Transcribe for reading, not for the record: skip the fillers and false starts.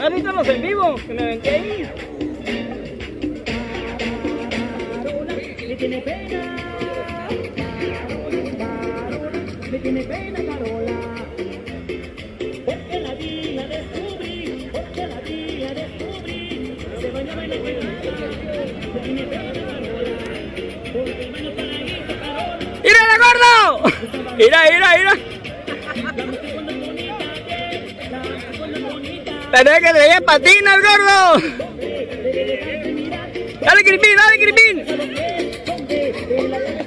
¿No has visto los en vivo? Que me aventé ahí. Le tiene pena, le tiene pena Carola, porque la vi, la descubrí, porque la vi, la descubrí, se bañaba y le tiene pena Carola, porque el baño paraíso Carola. ¡Mírala, gordo! ¡Mira, mira, mira! Tenés que traer patinas, gordo. Dale, Crispín, dale, Crispín.